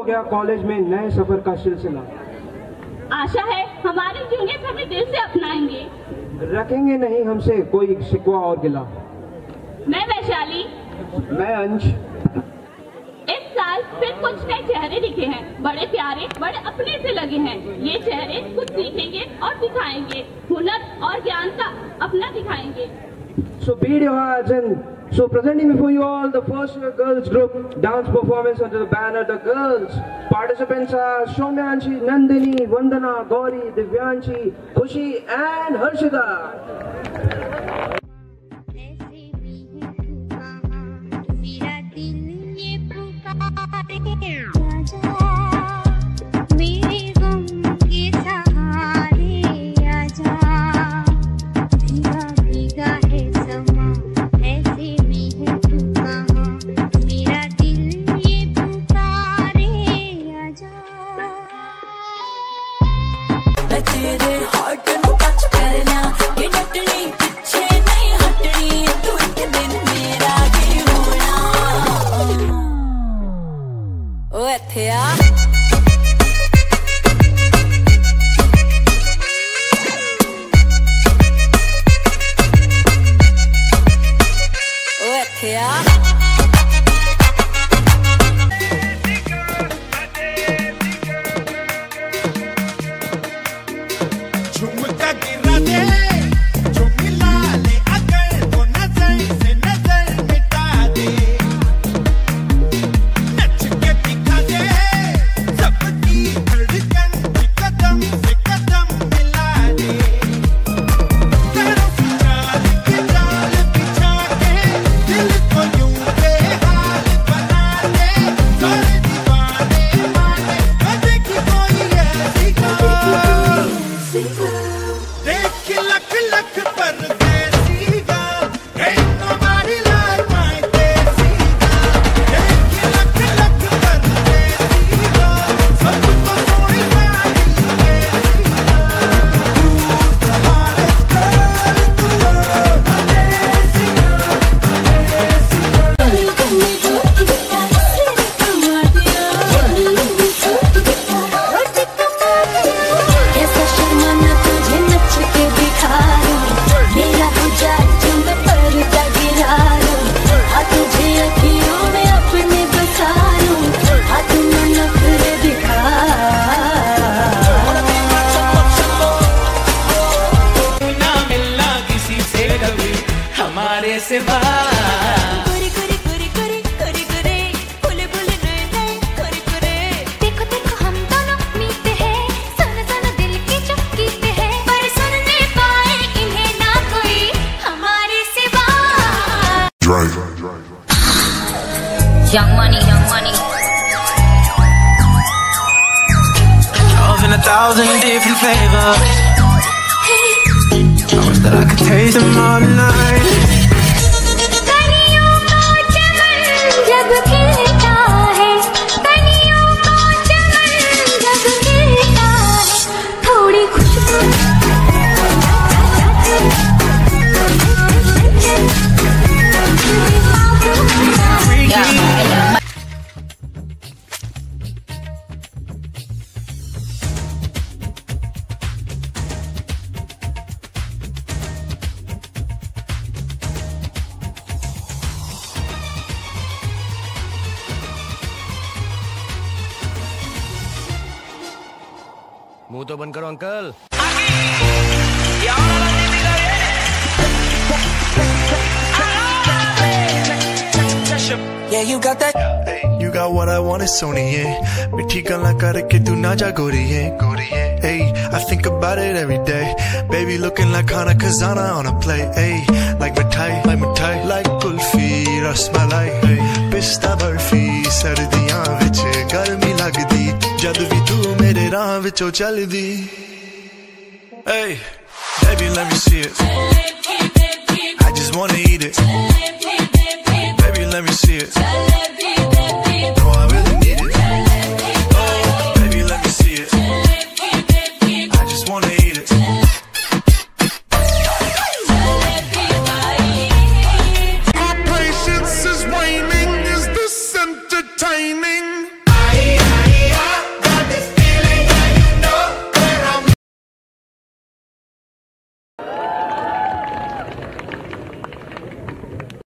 गया कॉलेज में नए सफर का सिलसिला। आशा है हमारे जूनियर हमें दिल से अपनाएंगे, रखेंगे नहीं हमसे कोई शिकवा और गिला। मैं वैशाली, मैं अंश। इस साल फिर कुछ नए चेहरे दिखे हैं, बड़े प्यारे, बड़े अपने से लगे हैं। ये चेहरे कुछ सीखेंगे और दिखाएंगे, हुनर और ज्ञान का अपना दिखाएंगे। So beat your hearts and so presenting before you all the first year girls group dance performance under the banner The Girls. Participants are Shomyanshi, Nandini, Vandana, Gauri, Divyanshi, Khushi and Harshita. Young money, young money. Love in 1,000 different flavors. I wish that I could taste them all tonight. मुंह तो बंद करो uncle. Yeah, you got that. You got what I want, सोनिए। मिठी गल्ला करके तू ना जा गोरिए, गोरिए। Hey, I think about it every day. Baby looking like Khana Khazana on a plate. Hey, like mithai, like kulfi, rasmalai. Pista barfi, sardiyan vich garmi lagdi. Jad vi tu mere raah vichon chaldi. Hey, baby let me see it.